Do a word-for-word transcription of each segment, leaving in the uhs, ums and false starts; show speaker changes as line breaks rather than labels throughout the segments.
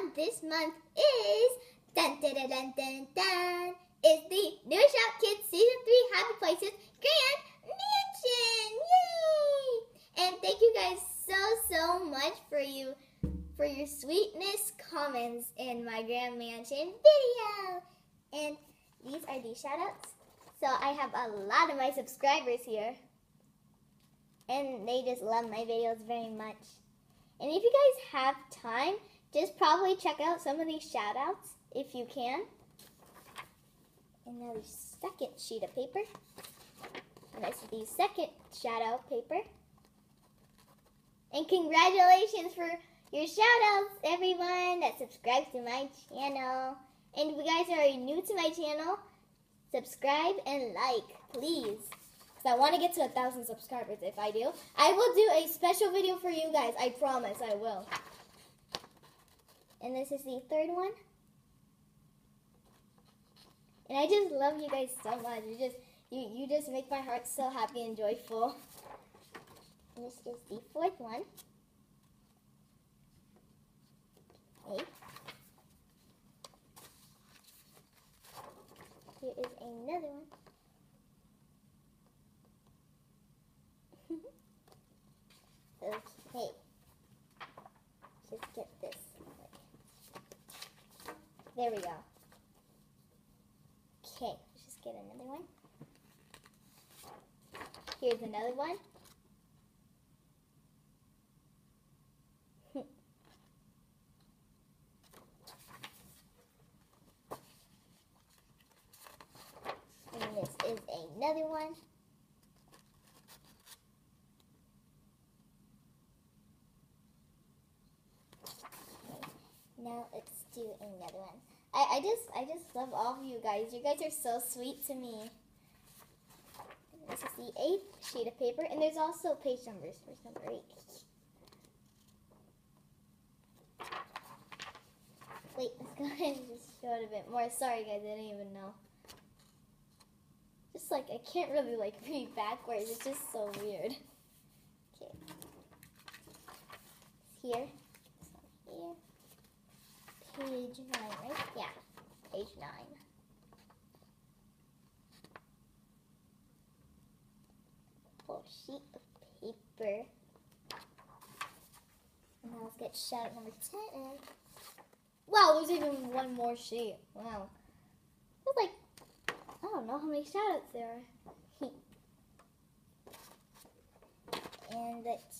on this month is dun dun dun dun dun, dun is the New Shop Kids Season three Happy Places Grand Mansion! Yay! And thank you guys so so much for you for your sweetness comments in my Grand Mansion video. And these are the shoutouts. So I have a lot of my subscribers here. And they just love my videos very much. And if you guys have time, just probably check out some of these shoutouts if you can. Another second sheet of paper. And this is the second shoutout paper. And congratulations for your shoutouts, everyone that subscribes to my channel. And if you guys are new to my channel, subscribe and like, please. Because I want to get to a thousand subscribers. If I do, I will do a special video for you guys. I promise I will. And this is the third one. And I just love you guys so much. You just, you, you just make my heart so happy and joyful. And this is the fourth one. Okay. Here is another one. Okay. Just get this. There we go. Okay, let's just get another one. Here's another one. And this is another one. Okay, now let's do another one. I, I just I just love all of you guys. You guys are so sweet to me. This is the eighth sheet of paper, and there's also page numbers for number eight. Wait, let's go ahead and just show it a bit more. Sorry guys, I didn't even know. Just like I can't really like read backwards. It's just so weird. Okay. It's here. This one here. Page nine, right? Yeah, page nine. Whole sheet of paper. And now let's get shout out number ten. Wow, there's even one more sheet. Wow. There's like, I don't know how many shout outs there are. And let's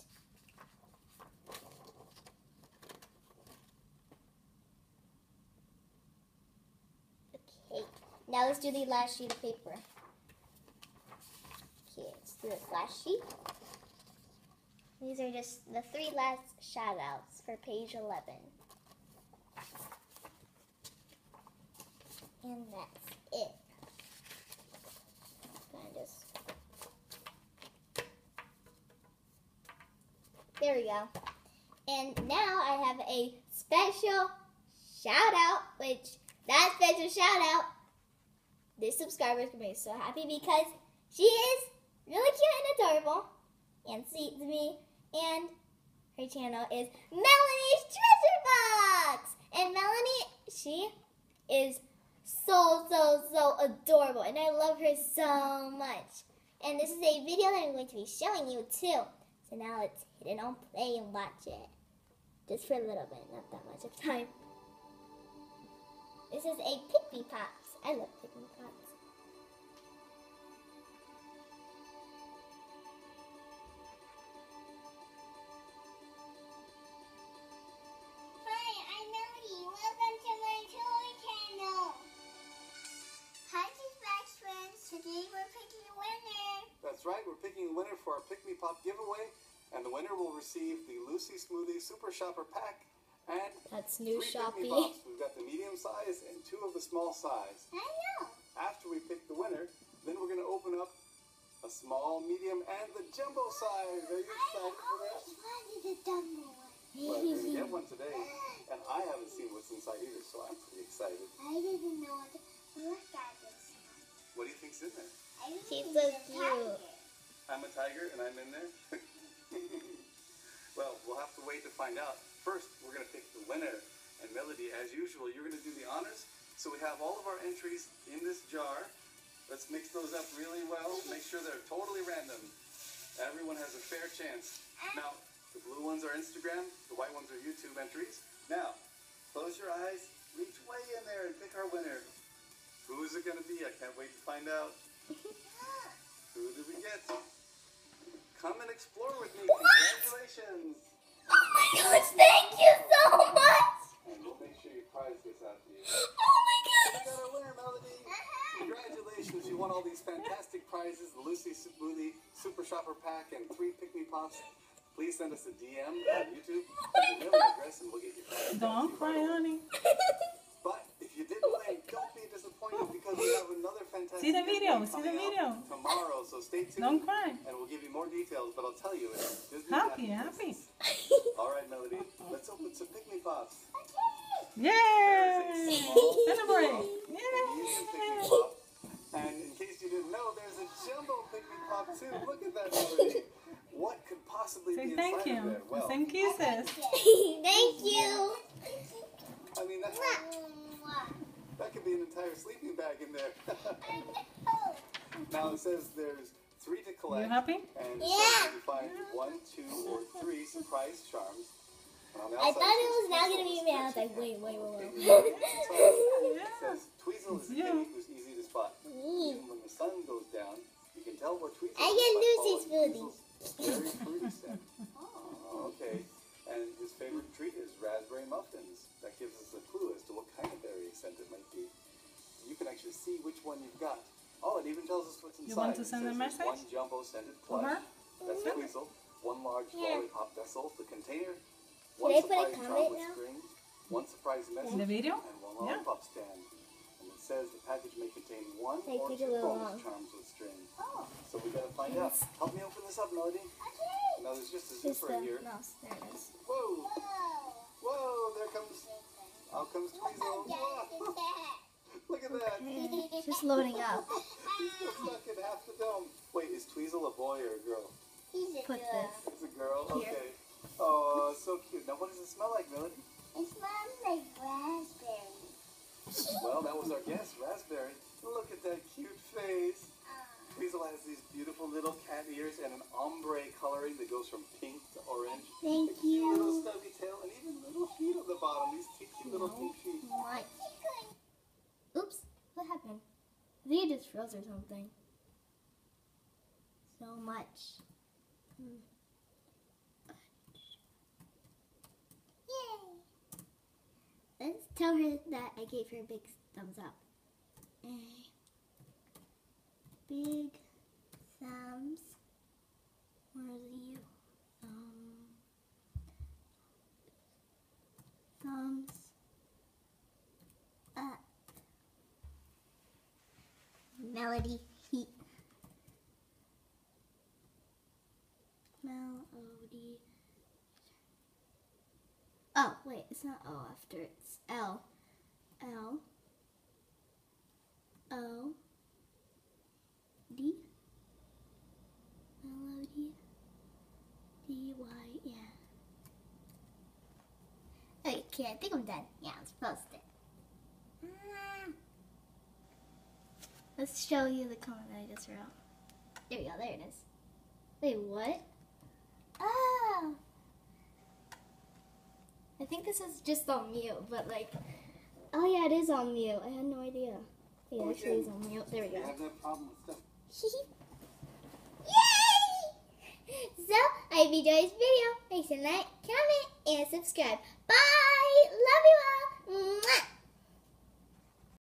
Now let's do the last sheet of paper. Okay, let's do this last sheet. These are just the three last shout outs for page eleven. And that's it. And just there we go. And now I have a special shout out, which that special shout out, this subscriber is going to be so happy because she is really cute and adorable and sweet to me. And her channel is Melanie's Treasure Box. And Melanie, she is so, so, so adorable. And I love her so much. And this is a video that I'm going to be showing you too. So now let's hit it on play and watch it. Just for a little bit, not that much of time. This is a Pick Me Pops. I love Pick Me Pops.
Hi, I'm Melody. Welcome to my toy channel. Hi, Dispatch friends. Today we're picking a winner.
That's right. We're picking a winner for our Pick Me Pop giveaway. And the winner will receive the Lucy Smoothie Super Shopper Pack and
That's new
three
Shoppy.
Pick Me Pops. We've got the medium size and two of the small size.
I know.
After we pick the winner, then we're going to open up a small, medium, and the jumbo size. Are you
I
excited for that?
always wanted a dumbo one.
Well, you're going to get one today. And I haven't seen what's inside either, so I'm pretty excited.
I didn't know what to look at this.
What do you think's in there?
I didn't
She's
think
so
it was
cute.
tiger.
I'm a tiger and I'm in there? Well, we'll have to wait to find out. First, we're going to pick the winner. And Melody, as usual, you're going to do the honors. So we have all of our entries in this jar. Let's mix those up really well. Make sure they're totally random. Everyone has a fair chance. Now, the blue ones are Instagram, the white ones are YouTube entries. Now, close your eyes, reach way in there and pick our winner. Who is it going to be? I can't wait to find out. Who did we get? Come and explore with me. Congratulations.
Oh my gosh, thank you so much.
And we'll make sure your prize gets out to you.
Oh my
You
gosh.
got our winner, Melody. Congratulations, you won all these fantastic prizes, the Lucy Smoothie Super Shopper Pack and three Pick Me Pops. Please send us a D M on YouTube with your mailing address and we'll get your prize.
Don't cry, honey.
But if you didn't win, don't be disappointed because we have another fantastic
See the video,
giveaway
see the
coming
video.
out tomorrow, so stay tuned.
Don't cry.
And we'll give you more details, but I'll tell you, it's Disney
Happy, happy.
All right, Melody, let's open some Pick Me Pops.
Yay! Celebrate! Yay!
And in case you didn't know, there's a jumbo Pick Me Pop too. Look at that, Melody. What could possibly
Say
be
thank
inside of
you.
there? Well,
Send kisses.
Thank you.
I mean, that, that could be an entire sleeping bag in there. Now it says there's three to collect.
You happy?
And
Yeah.
so you find one, two, or three surprise charms. And on the
I
outside
thought it
says
was now
Tweezle
gonna be
is
me. I was
stretchy.
like, wait, wait, wait, wait.
It says Tweezle is a
Yeah.
kitty who's easy to spot.
Mm.
Even when the sun goes down, you can tell where Tweezle
I
is
get
by
Lucy's
following
smoothie.
Tweezle's very fruity scent. Oh, okay. And his favorite treat is raspberry muffins. That gives us a clue as to what kind of berry scent it might be. You can actually see which one you've got. Oh, it even tells us what's inside.
You want to
It
send a
says there's
message?
One jumbo scented
To her?
plush. That's Tweezle. One large
Yeah.
lollipop vessel, the container. One
I put a
surprise
comment
chocolate
now?
string. One surprise message.
The video?
And one
Yeah.
lollipop stand. And it says the package may contain one
They
or
take
two
a little
bonus
long.
charms with string. So we gotta find out. Help me open this up, Melody. Now there's just a
Just
zipper
the
here.
mouse. There it is.
Whoa! Whoa! There comes. Out comes Tweezle. Whoa. Look at that.
It's just loading up.
He's still stuck in half the dome. Wait, is Tweezle a boy or a girl?
Put this.
It's a girl.
Here.
Okay. Oh, so cute. Now, what does it smell like, Melody?
It smells like raspberry.
Well, that was our guess, raspberry. Look at that cute face. Tweezle has these beautiful little cat ears and an ombre coloring that goes from pink to orange.
Thank
a cute little
you.
stubby tail and even little feet on the bottom. These cute little pink feet.
What? Oops. What happened? I think it just froze or something. So much. Hmm.
Yay!
Let's tell her that I gave her a big thumbs up. A big thumbs. Where's you? Um, thumbs up. Melody heat. Melody. Oh, wait, it's not O after, it's L. L. O. D. Melody. D. Y. Yeah. Okay, I think I'm done. Yeah, let's post it. Ah. Let's show you the comment that I just wrote. There we go, there it is. Wait, what? Oh! I think this is just on mute, but like, oh yeah, it is on mute. I had no idea. It
Oh,
actually is on mute. There we
We
go.
have that problem with stuff.
Yay! So, I hope you enjoyed this video. Make sure to like, comment, and subscribe. Bye! Love you all! Mwah!